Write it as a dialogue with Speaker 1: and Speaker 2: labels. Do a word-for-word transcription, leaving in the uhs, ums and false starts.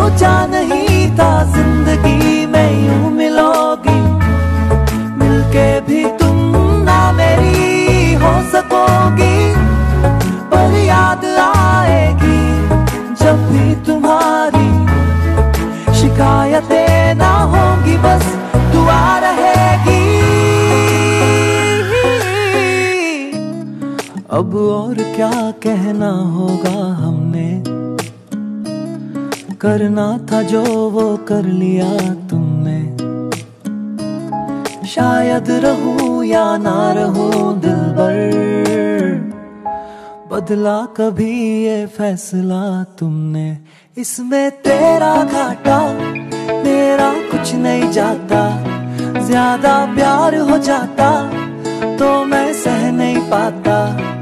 Speaker 1: सोचा नहीं था जिंदगी में यूं मिलोगी, मिलके भी तुम ना मेरी हो सकोगी। पर याद आएगी जब भी तुम्हारी, शिकायतें ना होंगी बस दुआ रहेगी। अब और क्या कहना होगा हमने, करना था जो वो कर लिया तुमने। शायद रहूं या ना रहूं दिलबर, बदला कभी ये फैसला तुमने। इसमें तेरा घाटा मेरा कुछ नहीं जाता, ज्यादा प्यार हो जाता तो मैं सह नहीं पाता।